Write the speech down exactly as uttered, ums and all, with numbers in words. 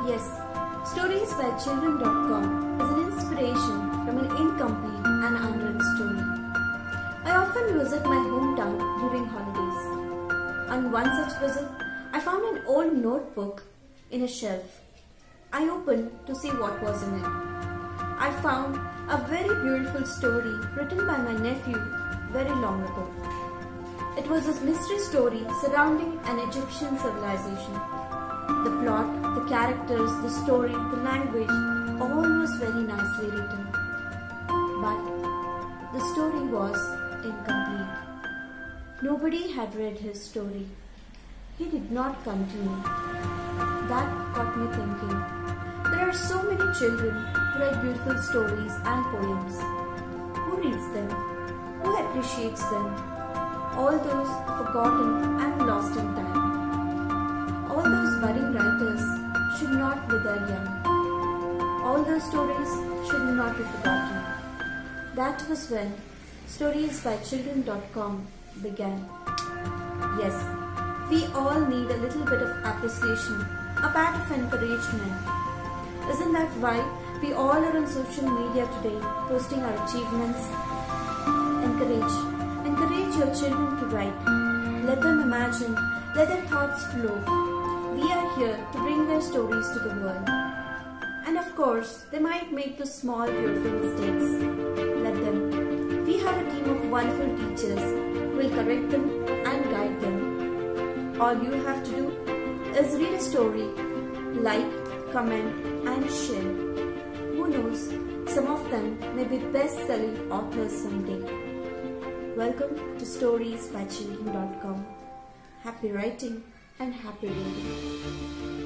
Yes, stories by children dot com is an inspiration from an incomplete and unread story. I often visit my hometown during holidays. On one such visit, I found an old notebook in a shelf. I opened to see what was in it. I found a very beautiful story written by my nephew very long ago. It was a mystery story surrounding an Egyptian civilization. The plot, the characters, the story, the language, all was very nicely written. But the story was incomplete. Nobody had read his story. He did not continue. That got me thinking. There are so many children who write beautiful stories and poems. Who reads them? Who appreciates them? All those forgotten and lost in time. All those budding writers should not wither young. All those stories should not be forgotten. That was when stories by children dot com began. Yes, we all need a little bit of appreciation, a pat of encouragement. Isn't that why we all are on social media today posting our achievements? Encourage. Encourage your children to write. Let them imagine. Let their thoughts flow. We are here to bring their stories to the world. And of course, they might make those small beautiful mistakes. Let them. We have a team of wonderful teachers who will correct them and guide them. All you have to do is read a story, like, comment and share. Who knows, some of them may be best-selling authors someday. Welcome to stories by children dot com. Happy writing and happy reading.